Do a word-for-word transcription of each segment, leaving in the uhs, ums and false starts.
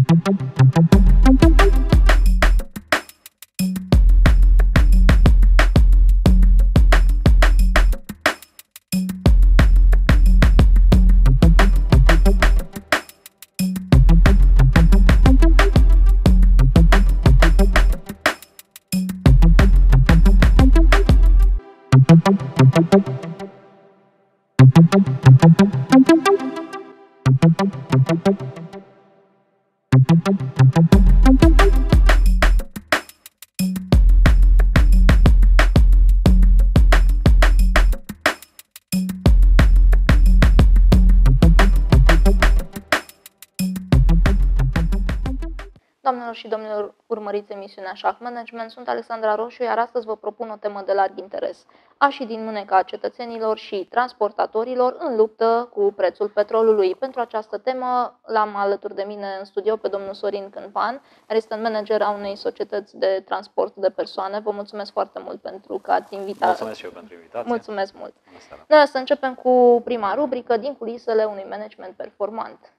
Doamnelor și domnilor, urmăriți emisiunea Șah Management, sunt Alexandra Roșu, iar astăzi vă propun o temă de larg interes. A și din mâneca cetățenilor și transportatorilor în luptă cu prețul petrolului. Pentru această temă l-am alături de mine în studio pe domnul Sorin Câmpan, assistant manager a unei societăți de transport de persoane. Vă mulțumesc foarte mult pentru că ați invitat. Mulțumesc și eu pentru invitație. Mulțumesc mult. Noi să începem cu prima rubrică, din culisele unui management performant.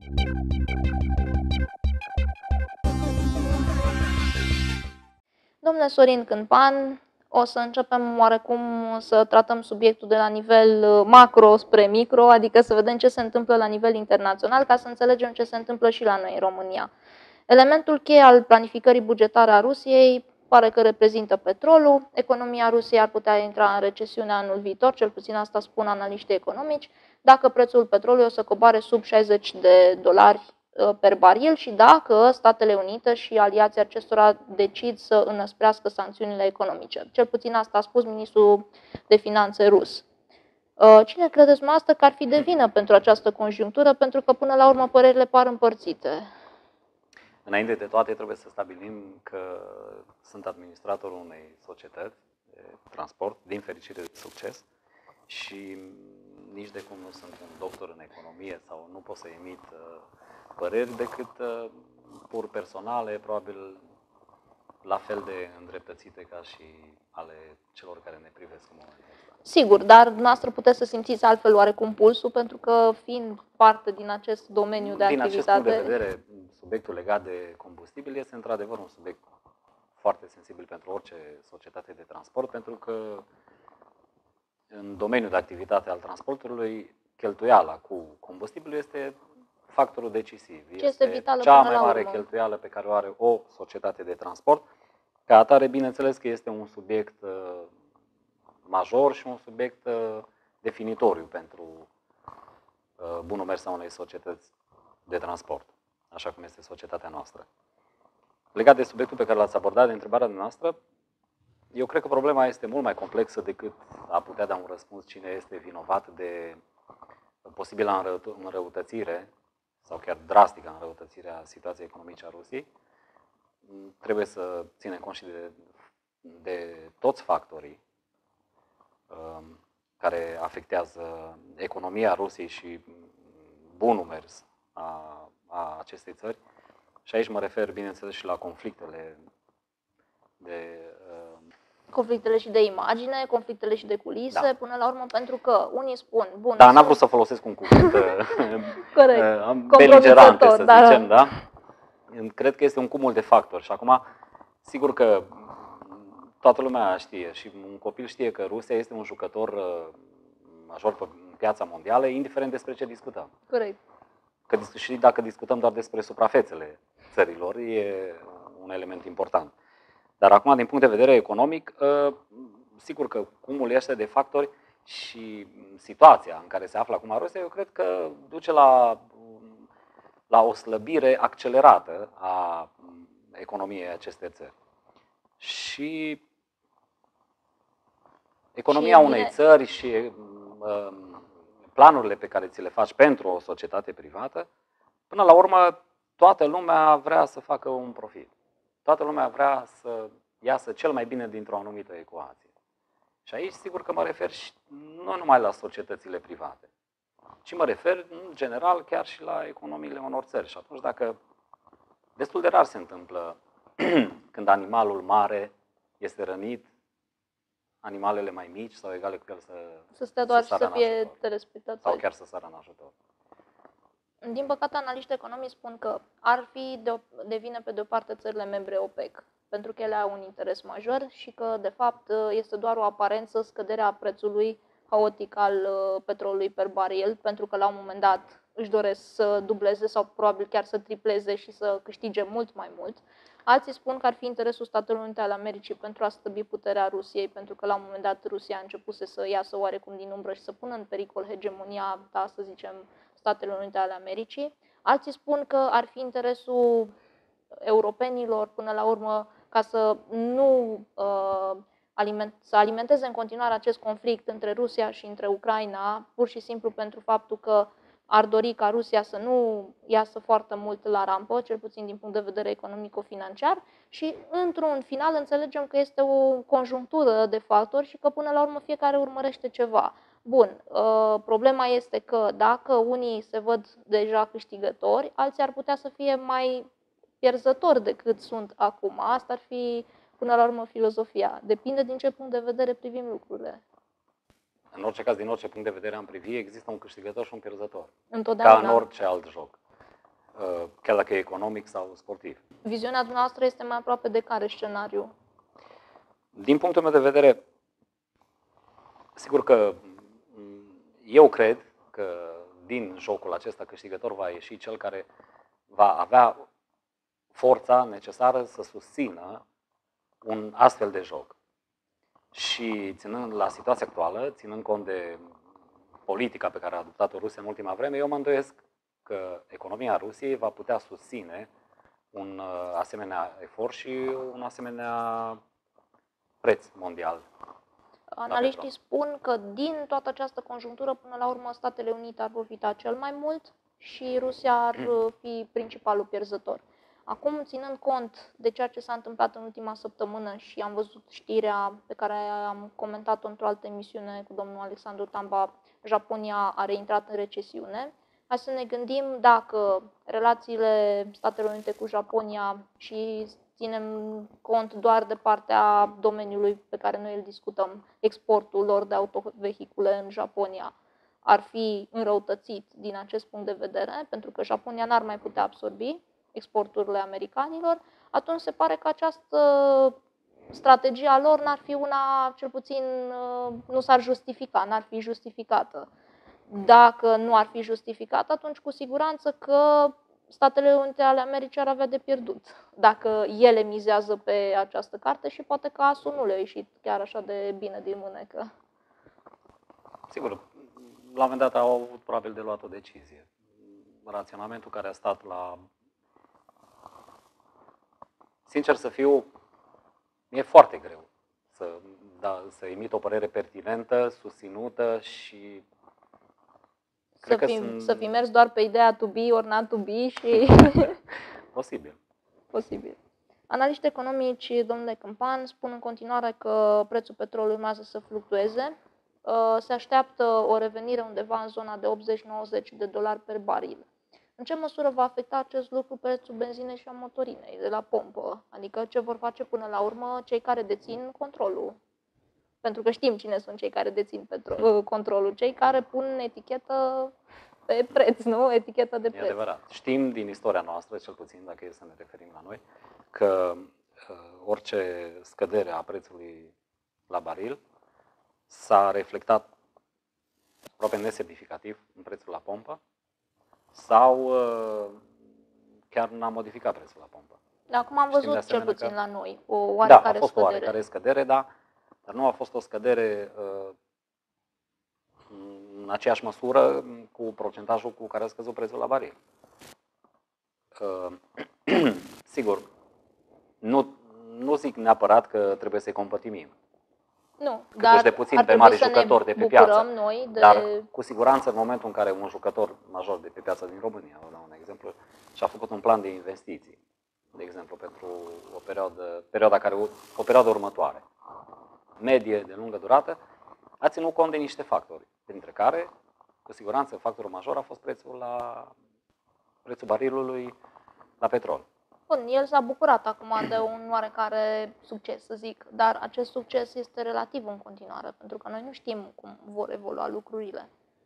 Domnule Sorin Câmpan, o să începem oarecum să tratăm subiectul de la nivel macro spre micro, adică să vedem ce se întâmplă la nivel internațional, ca să înțelegem ce se întâmplă și la noi în România. Elementul cheie al planificării bugetare a Rusiei pare că reprezintă petrolul. Economia Rusiei ar putea intra în recesiune anul viitor, cel puțin asta spun analiștii economici, dacă prețul petrolului o să coboare sub șaizeci de dolari per baril și dacă Statele Unite și aliații acestora decid să înăsprească sancțiunile economice. Cel puțin asta a spus ministrul de finanțe rus. Cine credeți dumneavoastră că ar fi de vină pentru această conjunctură, pentru că până la urmă părerile par împărțite? Înainte de toate trebuie să stabilim că sunt administratorul unei societăți de transport, din fericire de succes, și nici de cum nu sunt un doctor în economie sau nu pot să emit păreri decât uh, pur personale, probabil la fel de îndreptățite ca și ale celor care ne privesc în momentul ăsta. Sigur, dar dumneavoastră puteți să simțiți altfel oarecum pulsul, pentru că fiind parte din acest domeniu de din activitate... Din acest punct de vedere, subiectul legat de combustibil este într-adevăr un subiect foarte sensibil pentru orice societate de transport, pentru că în domeniul de activitate al transportului, cheltuiala cu combustibilul este factorul decisiv. Ce este vitală cea până mai la mare urmă. cheltuială pe care o are o societate de transport. Ca atare, bineînțeles că este un subiect uh, major și un subiect uh, definitoriu pentru uh, bunul mers a unei societăți de transport, așa cum este societatea noastră. Legat de subiectul pe care l-ați abordat, de întrebarea noastră, eu cred că problema este mult mai complexă decât a putea da un răspuns cine este vinovat de posibilă înrăutățire sau chiar drastică înrăutățirea situației economice a Rusiei. Trebuie să ținem cont și de, de toți factorii um, care afectează economia Rusiei și bunul mers a, a acestei țări. Și aici mă refer, bineînțeles, și la conflictele de... Um, conflictele și de imagine, conflictele și de culise, da. Până la urmă, pentru că unii spun... Bun, da, n-am vrut să folosesc un cuvânt corect, beligerante, să dar... zicem, da? Cred că este un cumul de factori și acum, sigur că toată lumea știe și un copil știe că Rusia este un jucător major pe piața mondială, indiferent despre ce discutăm. Corect. Că, și dacă discutăm doar despre suprafețele țărilor, e un element important. Dar acum, din punct de vedere economic, sigur că cumul este de factori și situația în care se află acum Rusia, eu cred că duce la, la o slăbire accelerată a economiei acestei țări. Și economia și unei țări și planurile pe care ți le faci pentru o societate privată, până la urmă, toată lumea vrea să facă un profit. Toată lumea vrea să iasă cel mai bine dintr-o anumită ecuație. Și aici, sigur că mă refer și nu numai la societățile private, ci mă refer, în general, chiar și la economiile unor țări. Și atunci, dacă destul de rar se întâmplă când animalul mare este rănit, animalele mai mici sau egale cu el să să stea doar să și să fie telespectatori. sau chiar să sară în ajutor. Din păcate, analiștii economici spun că ar fi de, de vină pe de o parte țările membre OPEC, pentru că ele au un interes major și că, de fapt, este doar o aparență scăderea prețului haotic al petrolului per baril, pentru că la un moment dat își doresc să dubleze sau probabil chiar să tripleze și să câștige mult mai mult. Alții spun că ar fi interesul Statelor Unite ale Americii pentru a stăbi puterea Rusiei, pentru că la un moment dat Rusia a început să iasă oarecum din umbră și să pună în pericol hegemonia, da, să zicem, Statelor Unite ale Americii. Alții spun că ar fi interesul europenilor, până la urmă, ca să nu uh, aliment, să alimenteze în continuare acest conflict între Rusia și între Ucraina, pur și simplu pentru faptul că ar dori ca Rusia să nu iasă foarte mult la rampă, cel puțin din punct de vedere economico-financiar, și într-un final înțelegem că este o conjunctură de factori și că până la urmă fiecare urmărește ceva. Bun, problema este că dacă unii se văd deja câștigători, alții ar putea să fie mai pierzători decât sunt acum. Asta ar fi până la urmă filozofia. Depinde din ce punct de vedere privim lucrurile. În orice caz, din orice punct de vedere am privi, există un câștigător și un pierzător. Întotdeauna. Ca în orice alt joc. Chiar dacă e economic sau sportiv. Viziunea dumneavoastră este mai aproape de care scenariu? Din punctul meu de vedere, sigur că eu cred că din jocul acesta câștigător va ieși cel care va avea forța necesară să susțină un astfel de joc. Și ținând la situația actuală, ținând cont de politica pe care a adoptat-o Rusia în ultima vreme, eu mă îndoiesc că economia Rusiei va putea susține un asemenea efort și un asemenea preț mondial. Analiștii spun că din toată această conjunctură, până la urmă, Statele Unite ar profita cel mai mult și Rusia ar fi principalul pierzător. Acum, ținând cont de ceea ce s-a întâmplat în ultima săptămână și am văzut știrea pe care am comentat-o într-o altă emisiune cu domnul Alexandru Tamba, Japonia a reintrat în recesiune. Hai să ne gândim dacă relațiile Statelor Unite cu Japonia și ținem cont doar de partea domeniului pe care noi îl discutăm, exportul lor de autovehicule în Japonia, ar fi înrăutățit din acest punct de vedere, pentru că Japonia n-ar mai putea absorbi exporturile americanilor, atunci se pare că această strategie a lor n-ar fi una, cel puțin nu s-ar justifica, n-ar fi justificată. Dacă nu ar fi justificată, atunci cu siguranță că Statele Unite ale Americii ar avea de pierdut dacă ele mizează pe această carte și poate că asul nu le-a ieșit chiar așa de bine din mânecă. Sigur, la un moment dat au avut probabil de luat o decizie. Raționamentul care a stat la... Sincer să fiu, mi-e foarte greu să, da, să emit o părere pertinentă, susținută și... Să fi, sunt... să fi mers doar pe ideea to be or not to be și... Posibil. Posibil. Analiști economici, domnule Câmpan, spun în continuare că prețul petrolului urmează să fluctueze. Se așteaptă o revenire undeva în zona de optzeci nouăzeci de dolari per baril. În ce măsură va afecta acest lucru prețul benzinei și a motorinei de la pompă? Adică ce vor face până la urmă cei care dețin controlul? Pentru că știm cine sunt cei care dețin petro- controlul, cei care pun etichetă pe preț, nu? Etichetă de preț. E adevărat. Știm din istoria noastră, cel puțin dacă e să ne referim la noi, că uh, orice scădere a prețului la baril s-a reflectat aproape nesemnificativ în prețul la pompă sau uh, chiar n-a modificat prețul la pompă. Acum am văzut cel puțin că... la noi o oarecare Da, a fost scădere. o oarecare scădere, da, dar nu a fost o scădere uh, în aceeași măsură cu procentajul cu care a scăzut prețul la baril. Uh, sigur, nu, nu zic neapărat că trebuie să-i compătimim. Nu, cât dar de puțin pe mari jucători de pe piață. Noi de... Dar cu siguranță în momentul în care un jucător major de pe piața din România, vă dau un exemplu, și-a făcut un plan de investiții, de exemplu, pentru o perioadă, perioada care, o perioadă următoare, medie, de lungă durată, a ținut cont de niște factori, printre care, cu siguranță, factorul major a fost prețul, la, prețul barilului la petrol. Bun, el s-a bucurat acum de un oarecare succes, să zic, dar acest succes este relativ în continuare, pentru că noi nu știm cum vor evolua lucrurile.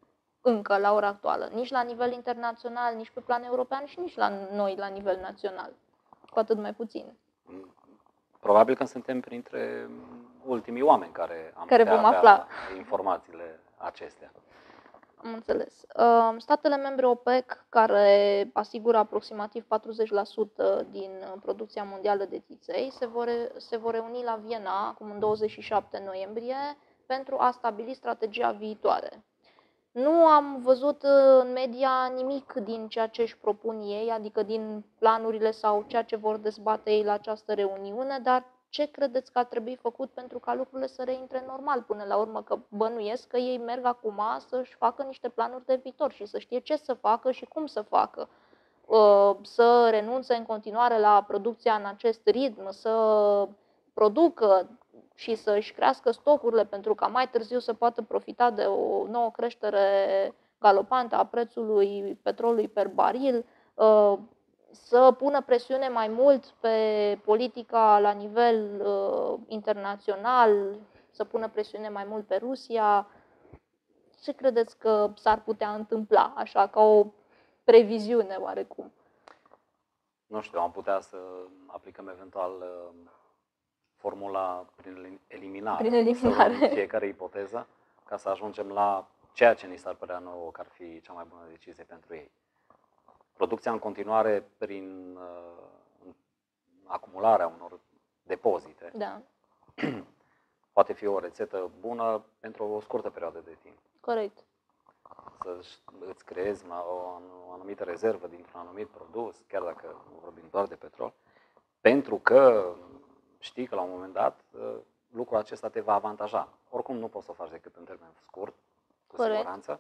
încă la ora actuală, nici la nivel internațional, nici pe plan european și nici la noi la nivel național, cu atât mai puțin. Probabil că suntem printre ultimii oameni care am care putea vom avea afla informațiile acestea. Am înțeles. Statele membre OPEC, care asigură aproximativ patruzeci la sută din producția mondială de țiței, se vor, se vor reuni la Viena, acum în douăzeci și șapte noiembrie, pentru a stabili strategia viitoare. Nu am văzut în media nimic din ceea ce își propun ei, adică din planurile sau ceea ce vor dezbate ei la această reuniune, dar ce credeți că ar trebui făcut pentru ca lucrurile să reintre normal până la urmă? Că bănuiesc că ei merg acum să-și facă niște planuri de viitor și să știe ce să facă și cum să facă. Să renunțe în continuare la producția în acest ritm, să producă și să-și crească stocurile pentru ca mai târziu să poată profita de o nouă creștere galopantă a prețului petrolului per baril, să pună presiune mai mult pe politica la nivel uh, internațional, să pună presiune mai mult pe Rusia. Ce credeți că s-ar putea întâmpla, așa, ca o previziune oarecum? Nu știu, am putea să aplicăm eventual uh, formula prin eliminare, prin eliminare. Să luăm fiecare ipoteză, ca să ajungem la ceea ce ni s-ar părea nouă că ar fi cea mai bună decizie pentru ei. Producția în continuare prin uh, acumularea unor depozite da. poate fi o rețetă bună pentru o scurtă perioadă de timp. Corect. Să îți creezi o, o anumită rezervă dintr-un anumit produs, chiar dacă nu vorbim doar de petrol, pentru că știi că la un moment dat uh, lucrul acesta te va avantaja. Oricum nu poți să o faci decât în termen scurt, cu Corect. siguranță.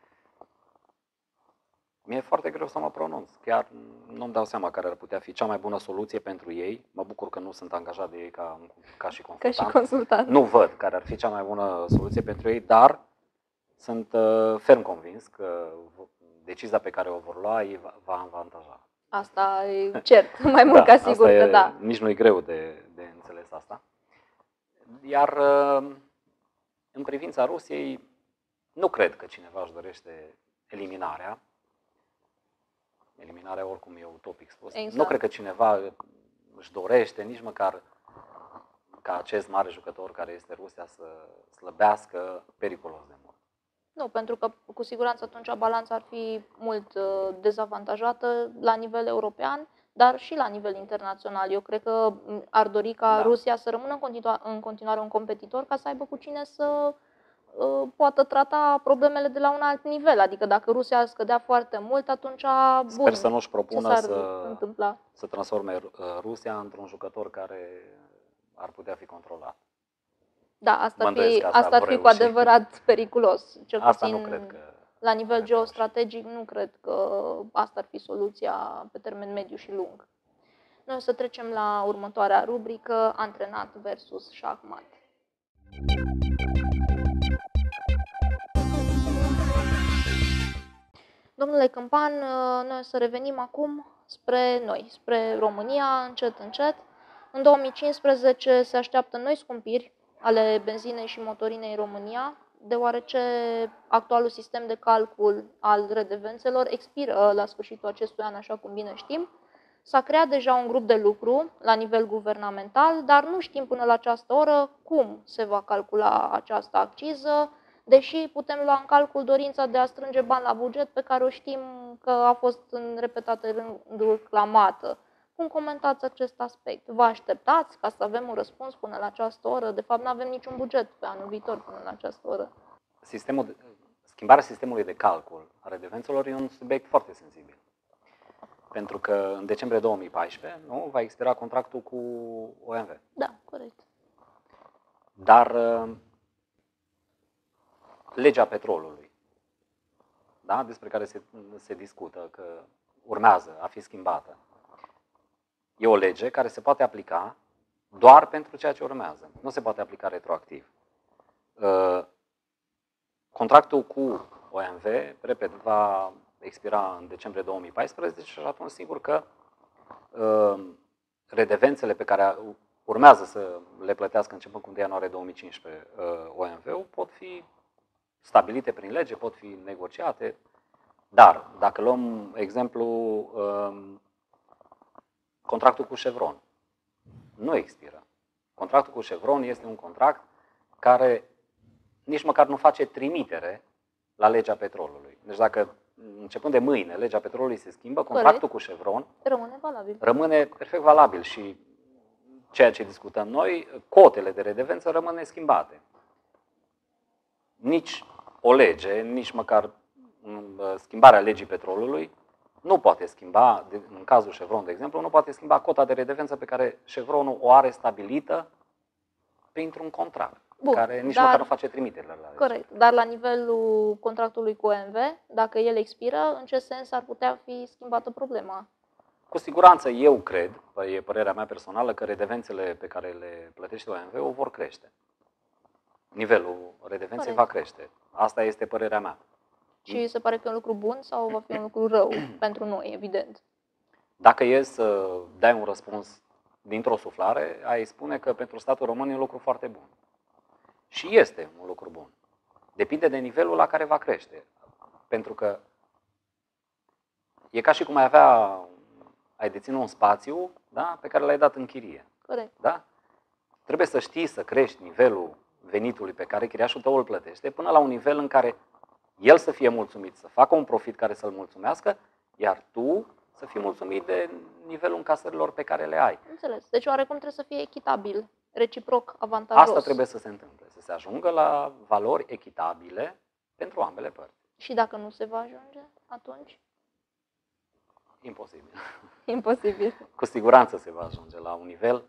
Mi-e foarte greu să mă pronunț. Chiar nu-mi dau seama care ar putea fi cea mai bună soluție pentru ei. Mă bucur că nu sunt angajat de ei ca, ca și consultant. Ca și consultant. Nu văd care ar fi cea mai bună soluție pentru ei, dar sunt uh, ferm convins că decizia pe care o vor lua ei va, va avantaja. Asta e cert, mai mult da, ca sigur asta că e, da. Nici nu e greu de, de înțeles asta. Iar uh, în privința Rusiei, nu cred că cineva își dorește eliminarea. Eliminarea oricum e utopic spus. Exact. Nu cred că cineva își dorește nici măcar ca acest mare jucător care este Rusia să slăbească periculos de mult. Nu, pentru că cu siguranță atunci balanța ar fi mult uh, dezavantajată la nivel european, dar și la nivel internațional. Eu cred că ar dori ca da. Rusia să rămână în, continua- în continuare un competitor ca să aibă cu cine să uh, poată trata problemele de la un alt nivel. Adică dacă Rusia ar scădea foarte mult, atunci bun, Sper să nu-și propună să, întâmpla? să transforme Rusia într-un jucător care ar putea fi controlat. Da, asta ar fi, asta asta ar fi cu adevărat periculos. Cel asta puțin nu cred că la nivel geostrategic nu cred că asta ar fi soluția pe termen mediu și lung. Noi o să trecem la următoarea rubrică, antrenat versus șahmat. Domnule Câmpan, noi o să revenim acum spre noi, spre România, încet, încet. În două mii cincisprezece se așteaptă noi scumpiri ale benzinei și motorinei în România, deoarece actualul sistem de calcul al redevențelor expiră la sfârșitul acestui an, așa cum bine știm. S-a creat deja un grup de lucru la nivel guvernamental, dar nu știm până la această oră cum se va calcula această acciză, deși putem lua în calcul dorința de a strânge bani la buget, pe care o știm că a fost în repetate rânduri clamată. Cum comentați acest aspect? Vă așteptați ca să avem un răspuns până la această oră? De fapt, nu avem niciun buget pe anul viitor până la această oră. Sistemul de, schimbarea sistemului de calcul a redevențelor e un subiect foarte sensibil. Pentru că în decembrie două mii paisprezece nu, va expira contractul cu O M V. Da, corect. Dar legea petrolului, da, despre care se, se discută că urmează a fi schimbată, e o lege care se poate aplica doar pentru ceea ce urmează. Nu se poate aplica retroactiv. Contractul cu O M V, repet, va expira în decembrie două mii paisprezece și atunci sigur că redevențele pe care urmează să le plătească începând cu unu ianuarie două mii cincisprezece O M V-ul pot fi stabilite prin lege, pot fi negociate, dar dacă luăm exemplu contractul cu Chevron, nu expiră. Contractul cu Chevron este un contract care nici măcar nu face trimitere la legea petrolului. Deci dacă începând de mâine legea petrolului se schimbă, contractul Corect. cu Chevron Rămâne valabil. rămâne perfect valabil și ceea ce discutăm noi, cotele de redevență rămân neschimbate. Nici o lege, nici măcar schimbarea legii petrolului nu poate schimba, în cazul Chevron, de exemplu, nu poate schimba cota de redevență pe care Chevronul o are stabilită printr-un contract, Bun, care nici dar, măcar nu face trimiterile la lege. Corect, dar la nivelul contractului cu O M V, dacă el expiră, în ce sens ar putea fi schimbată problema? Cu siguranță eu cred, e părerea mea personală, că redevențele pe care le plătește O M V-ul vor crește. Nivelul redevenței Corect. va crește. Asta este părerea mea. Și se pare că e un lucru bun sau va fi un lucru rău pentru noi, evident? Dacă e să dai un răspuns dintr-o suflare, ai spune că pentru statul român e un lucru foarte bun. Și este un lucru bun. Depinde de nivelul la care va crește. Pentru că e ca și cum ai avea, ai deține un spațiu, da, pe care l-ai dat în chirie. Corect. Da? Trebuie să știi să crești nivelul venitului pe care chiriașul tău îl plătește până la un nivel în care el să fie mulțumit, să facă un profit care să-l mulțumească, iar tu să fii mulțumit de nivelul încasărilor pe care le ai. Înțeles. Deci oarecum trebuie să fie echitabil, reciproc avantajos. Asta trebuie să se întâmple, să se ajungă la valori echitabile pentru ambele părți. Și dacă nu se va ajunge, atunci? Imposibil. Imposibil. Cu siguranță se va ajunge la un nivel,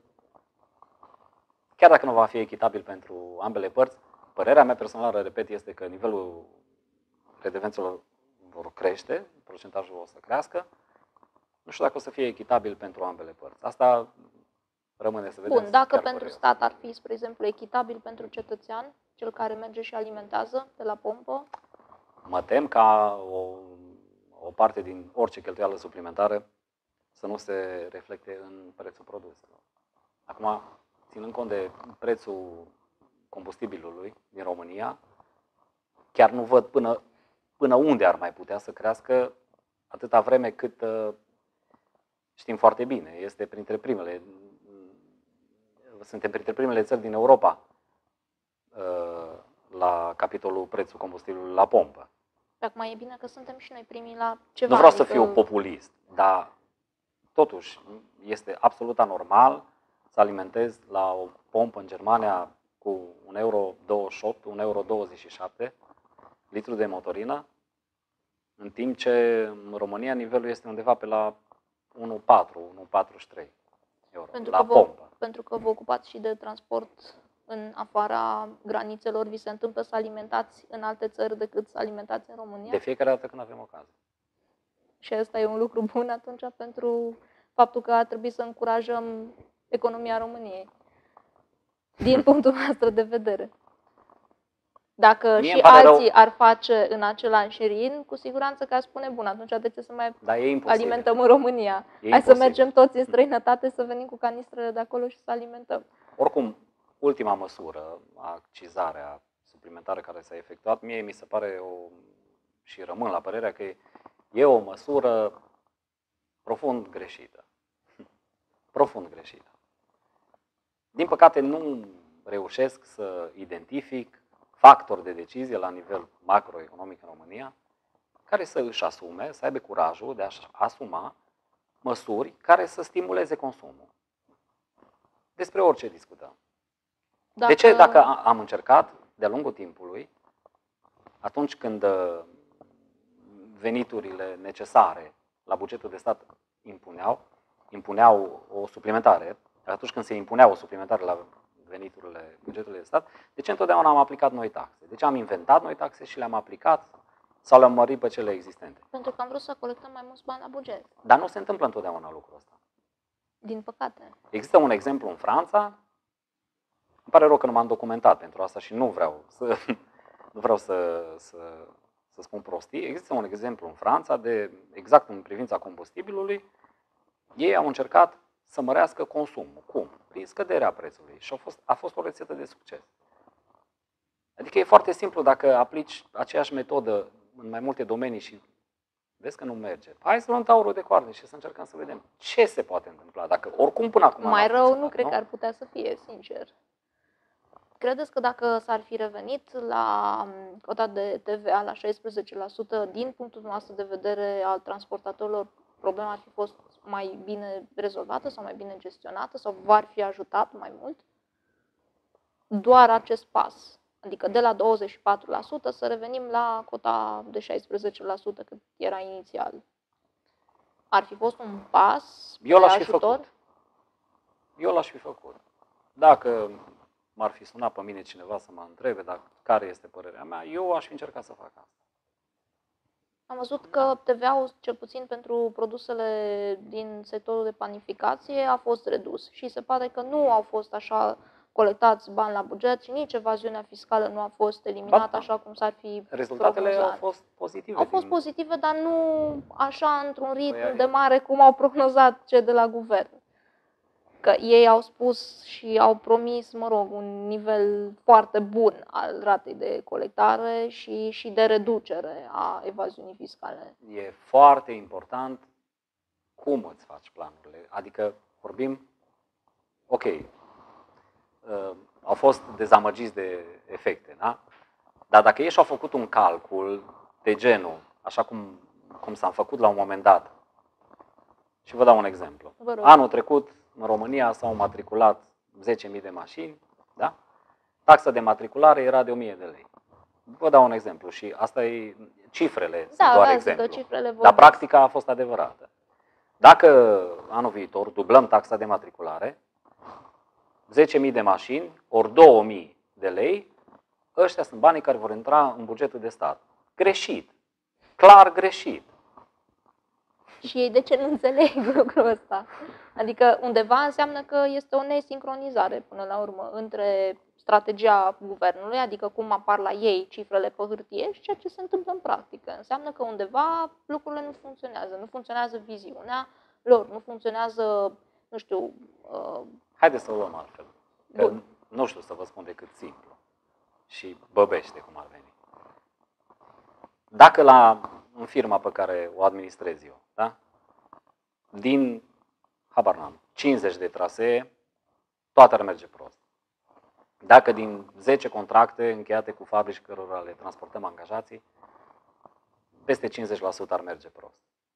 chiar dacă nu va fi echitabil pentru ambele părți, părerea mea personală, repet, este că nivelul redevențelor vor crește, procentajul o să crească. Nu știu dacă o să fie echitabil pentru ambele părți. Asta rămâne să vedem. Bun, dacă pentru stat ar fi, spre exemplu, echitabil pentru cetățean, cel care merge și alimentează de la pompă? Mă tem ca o, o parte din orice cheltuială suplimentară să nu se reflecte în prețul produselor. Acum, ținând cont de prețul combustibilului din România, chiar nu văd până, până unde ar mai putea să crească atâta vreme cât știm foarte bine, este printre primele, suntem printre primele țări din Europa la capitolul prețul combustibilului la pompă. Acum e bine că suntem și noi primii la ceva. Nu vreau adică... să fiu populist, dar totuși este absolut anormal să alimentezi la o pompă în Germania cu un euro douăzeci și opt, un euro douăzeci și șapte litru de motorină, în timp ce în România nivelul este undeva pe la unu virgulă patru, unu virgulă patruzeci și trei euro pentru la că vă, pompă. Pentru că vă ocupați și de transport în afara granițelor, vi se întâmplă să alimentați în alte țări decât să alimentați în România? De fiecare dată când avem ocazie. Și asta e un lucru bun atunci pentru faptul că ar trebui să încurajăm economia României. Din punctul nostru de vedere. Dacă Mie și alții rău. ar face în același rin, cu siguranță că ar spune, bun, atunci de ce să mai da, e alimentăm în România? E Hai imposibil. să mergem toți în străinătate, să venim cu canistrele de acolo și să alimentăm. Oricum, ultima măsură, accizarea suplimentară care s-a efectuat, mie mi se pare o, și rămân la părerea că e o măsură profund greșită. Profund greșită. Din păcate nu reușesc să identific factori de decizie la nivel macroeconomic în România care să își asume, să aibă curajul de a-și asuma măsuri care să stimuleze consumul. Despre orice discutăm. Dacă... De ce, dacă am încercat de-a lungul timpului, atunci când veniturile necesare la bugetul de stat impuneau, impuneau o suplimentare, atunci când se impunea o suplimentare la veniturile bugetului de stat, de ce întotdeauna am aplicat noi taxe? De ce am inventat noi taxe și le-am aplicat sau le-am mărit pe cele existente? Pentru că am vrut să colectăm mai mulți bani la buget. Dar nu se întâmplă întotdeauna lucrul ăsta. Din păcate. Există un exemplu în Franța, îmi pare rău că nu m-am documentat pentru asta și nu vreau să, nu vreau să, să, să spun prostii. Există un exemplu în Franța, de exact în privința combustibilului, ei au încercat să mărească consumul. Cum? Prin scăderea prețului. Și a fost, a fost o rețetă de succes. Adică e foarte simplu dacă aplici aceeași metodă în mai multe domenii și vezi că nu merge. Hai să luăm taurul de coarne și să încercăm să vedem ce se poate întâmpla. Dacă oricum până acum Mai n-a rău funcționat, nu cred că ar putea să fie, sincer. Credeți că dacă s-ar fi revenit la cota de T V A la șaisprezece la sută, din punctul nostru de vedere al transportatorilor, problema ar fi fost mai bine rezolvată sau mai bine gestionată sau v-ar fi ajutat mai mult? Doar acest pas, adică de la douăzeci și patru la sută să revenim la cota de șaisprezece la sută cât era inițial. Ar fi fost un pas Eu de l-aș fi ajutor? făcut. Eu l-aș fi făcut. Dacă m-ar fi sunat pe mine cineva să mă întrebe dacă, care este părerea mea, eu aș fi încercat să fac asta. Am văzut că T V A-ul, cel puțin pentru produsele din sectorul de panificație, a fost redus și se pare că nu au fost așa colectați bani la buget și nici evaziunea fiscală nu a fost eliminată Ba, așa cum s-ar fi rezultatele prognozat. au fost pozitive. Au fost din... pozitive, dar nu așa într-un ritm Păi, de mare cum au prognozat cei de la guvern. Că ei au spus și au promis, mă rog, un nivel foarte bun al ratei de colectare și, și de reducere a evaziunii fiscale. E foarte important cum îți faci planurile. Adică vorbim, ok, uh, au fost dezamăgiți de efecte, da? Dar dacă ei și-au făcut un calcul de genul, așa cum, cum s-a făcut la un moment dat, și vă dau un exemplu. Anul trecut, în România s-au matriculat zece mii de mașini, da? Taxa de matriculare era de o mie de lei. Vă dau un exemplu și asta e, cifrele Da, sunt doar da, exemplu. cifrele Dar practica a fost adevărată. Dacă anul viitor dublăm taxa de matriculare, zece mii de mașini ori două mii de lei, ăștia sunt banii care vor intra în bugetul de stat. Greșit. Clar greșit. Și ei de ce nu înțeleg lucrul ăsta? Adică undeva înseamnă că este o nesincronizare până la urmă între strategia guvernului, adică cum apar la ei cifrele pe hârtie și ceea ce se întâmplă în practică. Înseamnă că undeva lucrurile nu funcționează, nu funcționează viziunea lor, nu funcționează, nu știu... Uh... Haideți să o luăm altfel. Că Bun. Nu știu să vă spun decât simplu și băbește cum ar veni. Dacă la, în firma pe care o administrez eu, da? Din, habar n-am, cincizeci de trasee, toate ar merge prost. Dacă din zece contracte încheiate cu fabrici cărora le transportăm angajații, peste cincizeci la sută ar merge prost.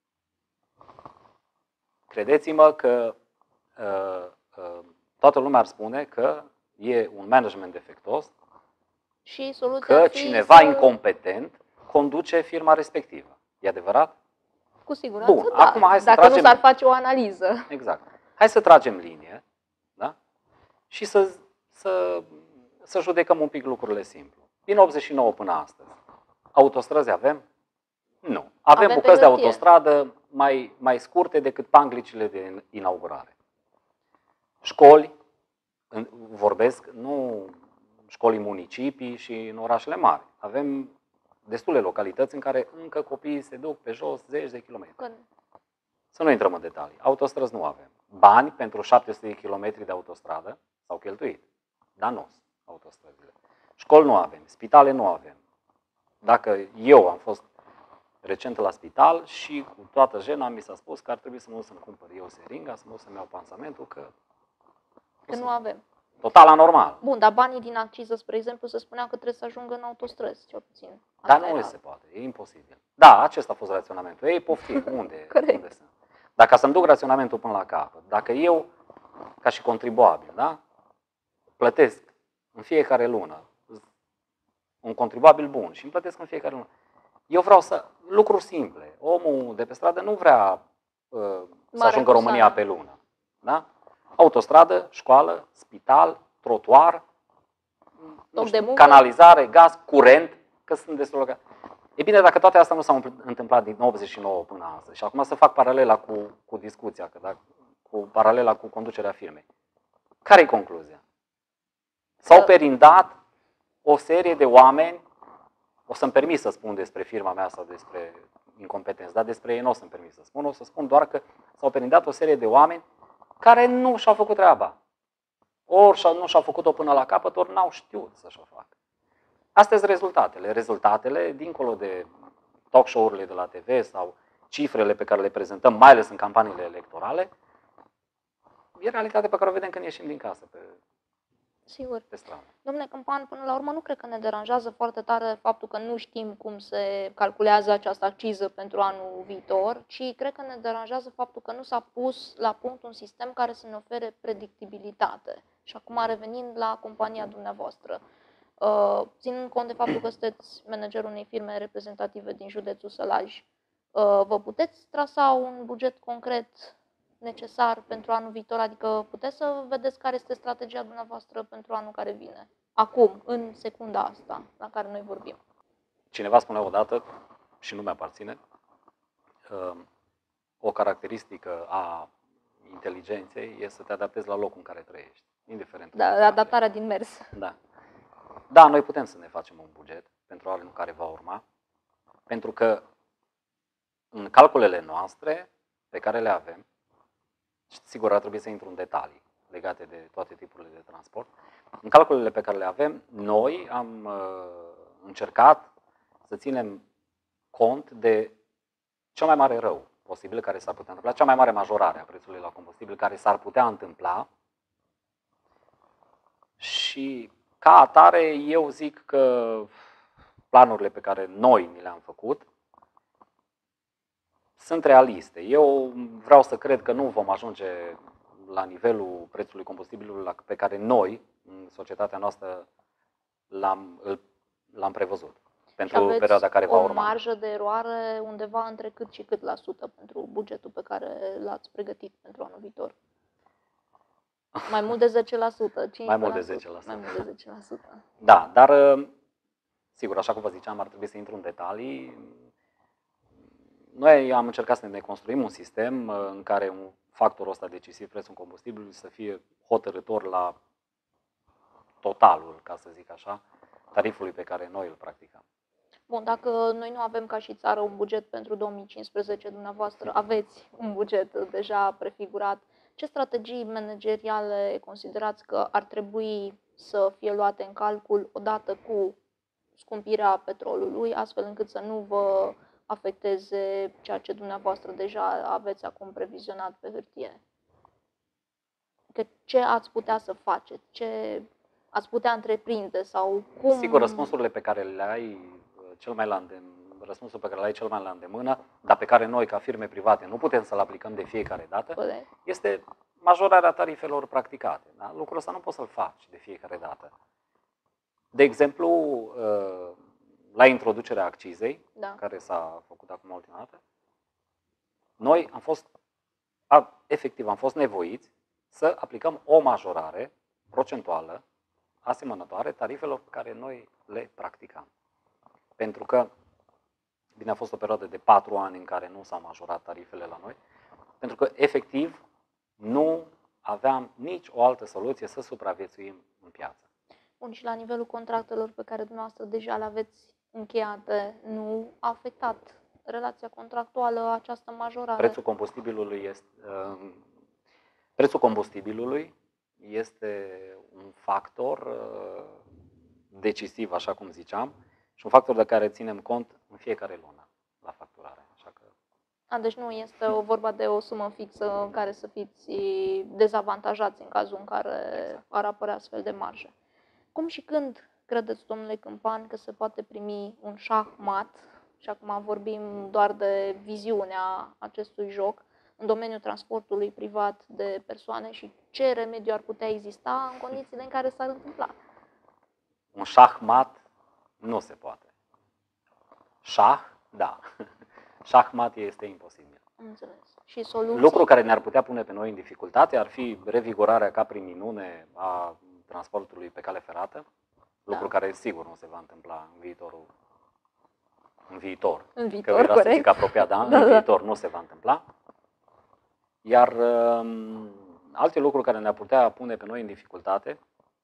Credeți-mă că uh, uh, toată lumea ar spune că e un management defectuos, și soluția că fi cineva să... incompetent conduce firma respectivă. E adevărat? Cu siguranță, Bun, da. acum hai să Dacă tragem... nu s-ar face o analiză. Exact. Hai să tragem linie, da? Și să, să, să judecăm un pic lucrurile simplu. Din optzeci și nouă până astăzi, autostrăzi avem? Nu. Avem, avem bucăți de autostradă mai, mai scurte decât panglicile de inaugurare. Școli, vorbesc, nu școli municipii și în orașele mari. Avem destule localități în care încă copiii se duc pe jos zeci de kilometri. Să nu intrăm în detalii. Autostrăzi nu avem. Bani pentru șapte sute de kilometri de autostradă s-au cheltuit. Dar nu autostrăzile. Școli nu avem. Spitale nu avem. Dacă eu am fost recent la spital și cu toată jena mi s-a spus că ar trebui să mă duc să-mi cumpăr eu seringa, să mă duc să-mi iau pansamentul, că, că nu avem. Total anormal. Bun, dar banii din acciză, spre exemplu, se spunea că trebuie să ajungă în autostrăzi, cel puțin. Asta dar nu era... se poate, e imposibil. Da, acesta a fost raționamentul. Ei, poftim, unde, unde sunt? Dacă să-mi duc raționamentul până la capăt, dacă eu, ca și contribuabil, da, plătesc în fiecare lună, un contribuabil bun și îmi plătesc în fiecare lună, eu vreau să, lucruri simple, omul de pe stradă nu vrea uh, să ajungă în România pe lună, da? Autostradă, școală, spital, trotuar, nu știu, canalizare, gaz, curent, că sunt destul de... E bine, dacă toate astea nu s-au întâmplat din optzeci și nouă până astăzi și acum să fac paralela cu, cu discuția, că dacă, cu paralela cu conducerea firmei, care e concluzia? S-au perindat o serie de oameni, o să-mi permit să spun despre firma mea sau despre incompetență, dar despre ei nu o să-mi permit să spun, o să spun doar că s-au perindat o serie de oameni care nu și-au făcut treaba. Ori nu și-au făcut-o până la capăt, ori n-au știut să-și o facă. Astea sunt rezultatele. Rezultatele, dincolo de talk show-urile de la T V sau cifrele pe care le prezentăm, mai ales în campaniile electorale, e realitatea pe care o vedem când ieșim din casă pe, Sigur. pe stradă. Domnule Câmpan, până la urmă nu cred că ne deranjează foarte tare faptul că nu știm cum se calculează această acciză pentru anul viitor, ci cred că ne deranjează faptul că nu s-a pus la punct un sistem care să ne ofere predictibilitate. Și acum, revenind la compania dumneavoastră, uh, ținând cont de faptul că sunteți managerul unei firme reprezentative din județul Sălaj, uh, vă puteți trasa un buget concret necesar pentru anul viitor? Adică puteți să vedeți care este strategia dumneavoastră pentru anul care vine? Acum, în secunda asta la care noi vorbim. Cineva spunea odată, și nu mi-aparține, o caracteristică a inteligenței este să te adaptezi la locul în care trăiești, indiferent. Da, adaptarea din mers. Da. Da, noi putem să ne facem un buget pentru anul care va urma, pentru că în calculele noastre pe care le avem, sigur ar trebui să intru în detalii legate de toate tipurile de transport, în calculele pe care le avem, noi am uh, încercat să ținem cont de cel mai mare rău posibil care s-ar putea întâmpla, cea mai mare majorare a prețului la combustibil care s-ar putea întâmpla. Și ca atare eu zic că planurile pe care noi ni le-am făcut sunt realiste. Eu vreau să cred că nu vom ajunge la nivelul prețului combustibilului pe care noi, în societatea noastră, l-am, l-am prevăzut pentru perioada care va urma. O marjă de eroare undeva între cât și cât la sută pentru bugetul pe care l-ați pregătit pentru anul viitor? Mai mult de zece la sută, Mai mult de zece la sută. Mai mult de zece la sută. Da, dar sigur, așa cum vă ziceam, ar trebui să intru în detalii. Noi am încercat să ne construim un sistem în care un factorul ăsta decisiv, prețul combustibilului, să fie hotărâtor la totalul, ca să zic așa, tarifului pe care noi îl practicăm. Bun, dacă noi nu avem ca și țară un buget pentru două mii cincisprezece, dumneavoastră aveți un buget deja prefigurat, ce strategii manageriale considerați că ar trebui să fie luate în calcul odată cu scumpirea petrolului, astfel încât să nu vă afecteze ceea ce dumneavoastră deja aveți acum previzionat pe hârtie? Că ce ați putea să faceți? Ce ați putea întreprinde sau cum? Sigur, răspunsurile pe care le ai cel mai la îndemână, răspunsul pe care le ai cel mai la îndemână, dar pe care noi ca firme private nu putem să-l aplicăm de fiecare dată, Păi. este majorarea tarifelor practicate. Da? Lucrul ăsta nu poți să-l faci de fiecare dată. De exemplu, la introducerea accizei, da. care s-a făcut acum ultima dată, noi am fost, efectiv, am fost nevoiți să aplicăm o majorare procentuală asemănătoare tarifelor pe care noi le practicam. Pentru că, bine, a fost o perioadă de patru ani în care nu s-au majorat tarifele la noi, pentru că, efectiv, nu aveam nici o altă soluție să supraviețuim în piață. Bun, și la nivelul contractelor pe care dumneavoastră deja le aveți încheiate, nu a afectat relația contractuală această majorare? Prețul combustibilului este, uh, prețul combustibilului este un factor uh, decisiv, așa cum ziceam, și un factor de care ținem cont în fiecare lună la facturare. Așa că... A, deci nu este o vorba de o sumă fixă în care să fiți dezavantajați în cazul în care exact. ar apărea astfel de marje. Cum și când credeți, domnule Câmpan, că se poate primi un șah-mat, și acum vorbim doar de viziunea acestui joc, în domeniul transportului privat de persoane și ce remediu ar putea exista în condițiile în care s-ar întâmpla? Un șah-mat nu se poate. Șah, da. Șah-mat este imposibil. Înțeles. Și soluții? Lucru care ne-ar putea pune pe noi în dificultate ar fi revigorarea ca prin minune a transportului pe cale ferată, lucru da. care sigur nu se va întâmpla în viitorul în viitor. În viitor, că corect. Să zic apropiat, da? da, în viitor nu se va întâmpla. Iar um, alte lucruri care ne-ar putea pune pe noi în dificultate,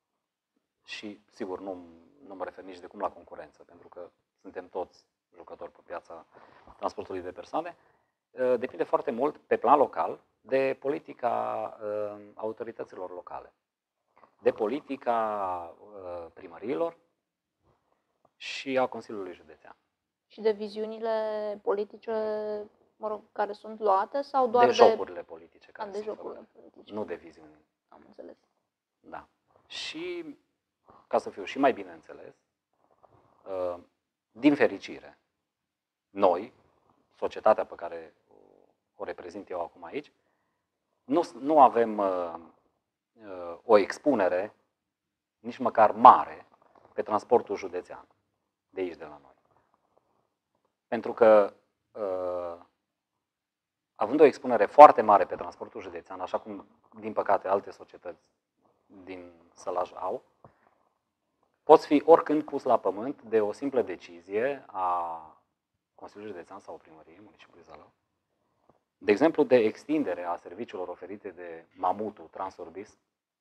și sigur nu, nu mă refer nici de cum la concurență, pentru că suntem toți jucători pe piața transportului de persoane, depinde foarte mult pe plan local de politica uh, autorităților locale, de politica uh, primăriilor și a Consiliului Județean. Și de viziunile politice, mă rog, care sunt luate sau doar De de... jocurile politice. A, Care de sunt jocurile luate. politice. Nu de viziuni. Am înțeles. Da. Și, ca să fiu și mai bine înțeles, din fericire, noi, societatea pe care o reprezint eu acum aici, nu, nu avem uh, uh, o expunere, nici măcar mare, pe transportul județean, de aici, de la noi. Pentru că, uh, având o expunere foarte mare pe transportul județean, așa cum, din păcate, alte societăți din Sălaj au, poți fi oricând pus la pământ de o simplă decizie a Consiliului Județean sau Primăriei Municipiului Zalău. De exemplu, de extindere a serviciilor oferite de Mamutu Transorbis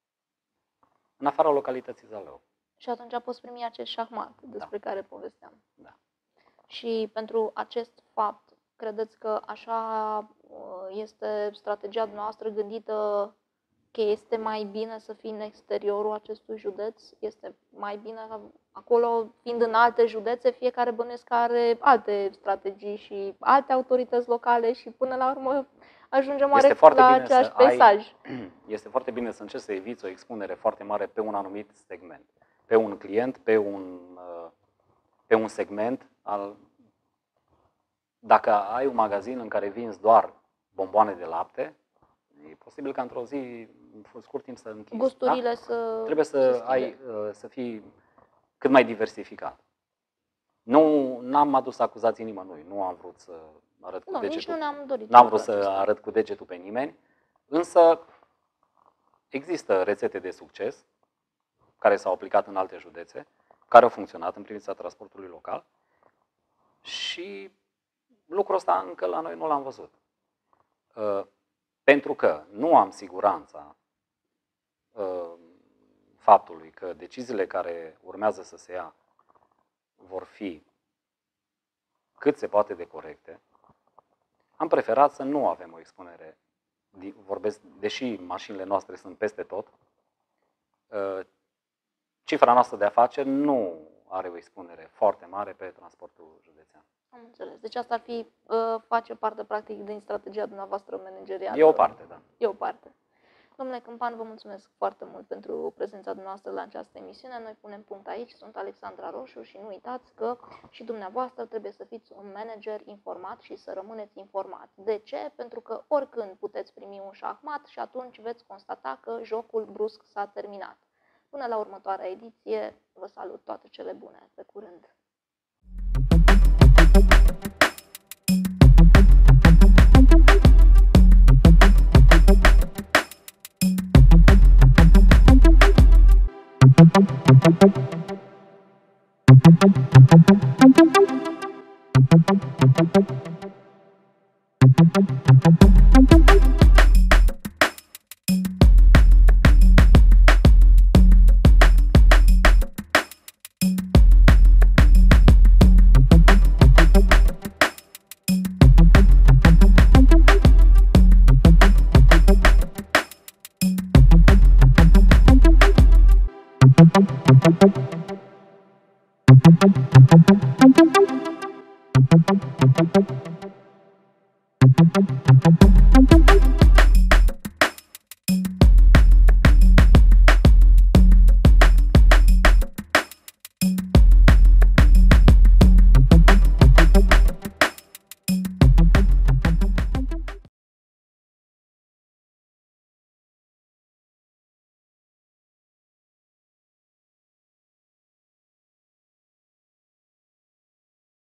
în afara localității Zalău. Și atunci poți primi acest șahmat despre Da. care povesteam. Da. Și pentru acest fapt, credeți că așa este strategia noastră gândită, că este mai bine să fii în exteriorul acestui județ? Este mai bine acolo, fiind în alte județe, fiecare bănuiesc are alte strategii și alte autorități locale și până la urmă ajungem Este la foarte bine același să ai- peisaj. Este foarte bine să încerci să eviți o expunere foarte mare pe un anumit segment, pe un client, pe un, uh, pe un segment. Al... Dacă ai un magazin în care vinzi doar bomboane de lapte, e posibil ca într-o zi, în scurt timp, să închizi. Gusturile Da? să Trebuie se să, schimbe. ai, uh, să fii cât mai diversificat. Nu n-am adus acuzații nimănui, nu am vrut să arăt cu Nu, nici degetul. nu ne-am dorit. N-am vrut să lucrul acesta. arăt cu degetul pe nimeni, însă există rețete de succes care s-au aplicat în alte județe, care au funcționat în privința transportului local și lucrul ăsta încă la noi nu l-am văzut. Uh, Pentru că nu am siguranța uh, faptului că deciziile care urmează să se ia vor fi cât se poate de corecte, am preferat să nu avem o expunere, vorbesc, deși mașinile noastre sunt peste tot, cifra noastră de afaceri nu are o expunere foarte mare pe transportul județean. Am înțeles. Deci asta ar fi, uh, face parte practic din strategia dumneavoastră managerială. E o parte, da. E o parte. Domnule Câmpan, vă mulțumesc foarte mult pentru prezența dumneavoastră la această emisiune. Noi punem punct aici. Sunt Alexandra Roșu și nu uitați că și dumneavoastră trebuie să fiți un manager informat și să rămâneți informat. De ce? Pentru că oricând puteți primi un șahmat și atunci veți constata că jocul brusc s-a terminat. Până la următoarea ediție, vă salut, toate cele bune. Pe curând! Thank you.